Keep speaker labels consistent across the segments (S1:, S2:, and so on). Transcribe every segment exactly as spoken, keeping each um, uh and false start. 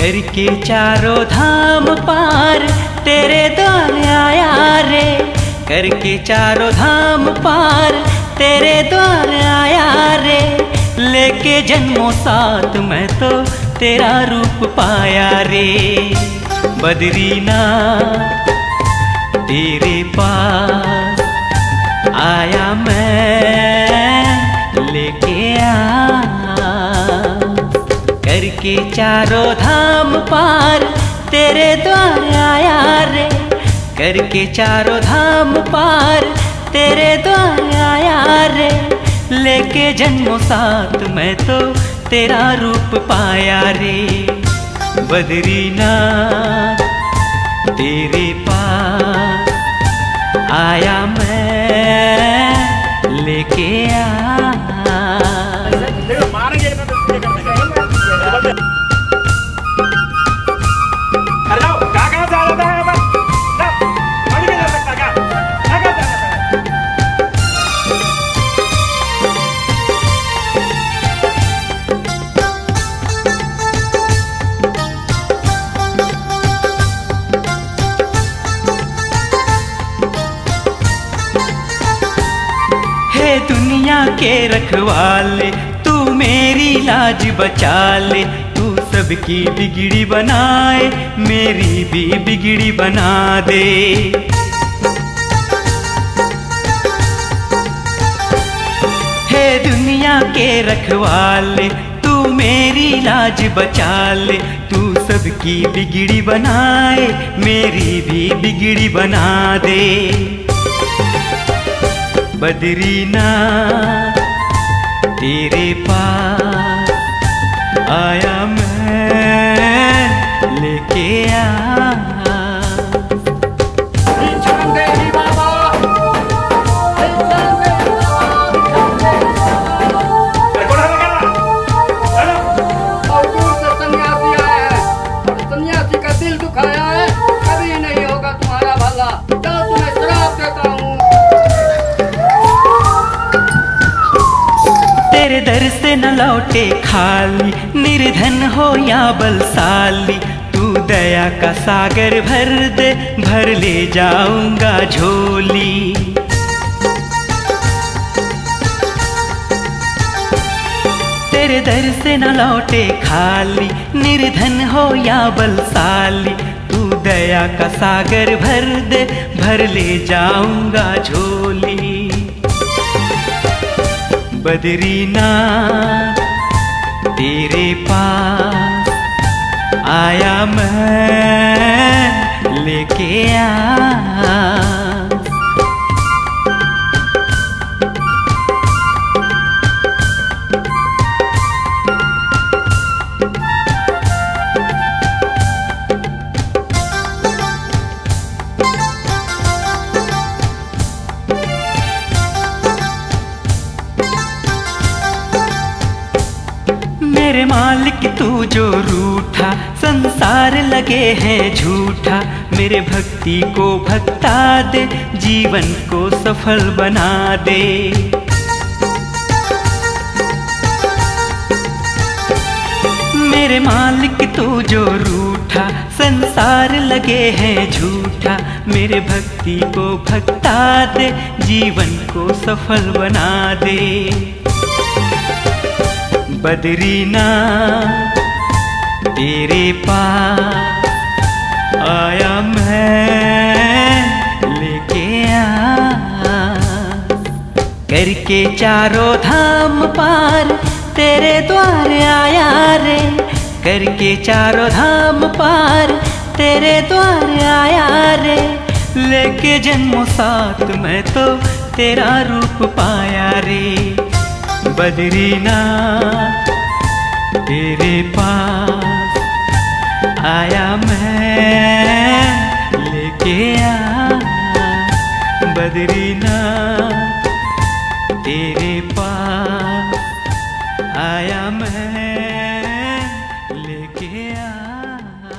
S1: करके चारों धाम पार तेरे द्वार आया रे, करके चारों धाम पार तेरे द्वार आया रे। लेके जन्मों साथ मैं तो तेरा रूप पाया रे। बद्रीनाथ तेरे पास आया मैं लेके आ, करके चारों धाम पार तेरे द्वार आया रे, करके चारों धाम पार तेरे द्वार आया रे। लेके जन्मों साथ मैं तो तेरा रूप पाया रे। बद्रीनाथ तेरे पास आया मैं लेके आ। दुनिया के रखवाले तू मेरी लाज बचा ले, तू सबकी बिगड़ी बनाए मेरी भी बिगड़ी बना दे। हे दुनिया के रखवाले तू मेरी लाज बचा ले, तू सबकी बिगड़ी बनाए मेरी भी बिगड़ी बना दे। बद्रीनाथ तेरे पास आया मैं लेके आ।
S2: सन्यासी का दिल दुखाया है, कभी नहीं होगा तुम्हारा भला। चलो तुम्हें श्राप देता हूँ।
S1: तेरे दर से न लौटे खाली, निर्धन हो या बलशाली, तू दया का सागर भर दे, भर ले जाऊंगा झोली। तेरे दर से न लौटे खाली, निर्धन हो या बलशाली, तू दया का सागर भर दे, भर ले जाऊंगा झोली। बद्रीनाथ तेरे पास आया मैं लेके आ। मेरे मालिक तू जो रूठा, संसार लगे हैं झूठा, मेरे भक्ति को भक्ता दे, जीवन को सफल बना दे। मेरे मालिक तू जो रूठा, संसार लगे हैं झूठा, मेरे भक्ति को भक्ता दे, जीवन को सफल बना दे। बद्रीनाथ तेरे पास आया मैं लेके आ, करके चारों धाम पार तेरे द्वार आया रे, करके चारों धाम पार तेरे द्वार आया रे। लेके जन्मों साथ मैं तो तेरा रूप पाया रे। बद्रीनाथ तेरे पास आया मैं लेके आ। बद्रीनाथ तेरे पास आया मैं लेके आ।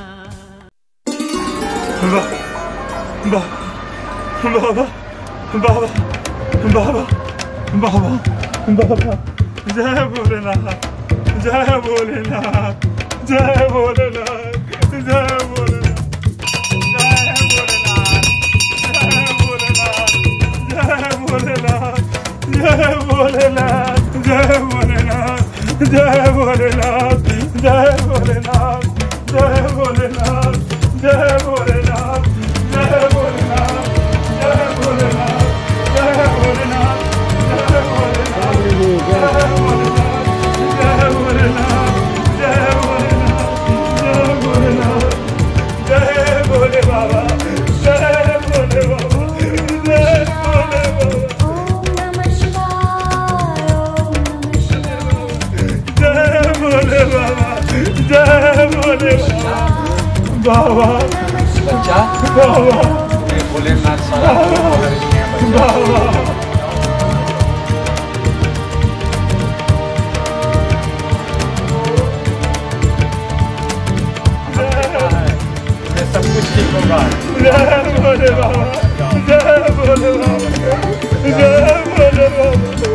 S3: बाबा बाबा बाबा बाबा बाबा बाबा जय भोलेनाथ जय भोलेनाथ जय भोलेनाथ जय भोलेनाथ जय भोलेनाथ जय भोलेनाथ जय भोलेनाथ जय भोलेनाथ जय भोलेनाथ जय भोलेनाथ जय भोलेनाथ जय भोलेनाथ जय भोलेनाथ जय भोलेनाथ जय भोलेनाथ जय भोलेनाथ जय भोलेनाथ जय भोले बाबा जय भोले बाबा जय भोले बाबा
S4: ओम नमः शिवाय ओम नमः शिवाय
S3: जय भोले बाबा जय भोले बाबा बाबा
S5: बच्चा
S3: बाबा
S5: ये भोलेनाथ सारा बोल रही है बच्चा
S3: बाबा
S5: ये सब कुछ ठीक होगा
S3: जय भोले बाबा जय भोले बाबा जय भोले बाबा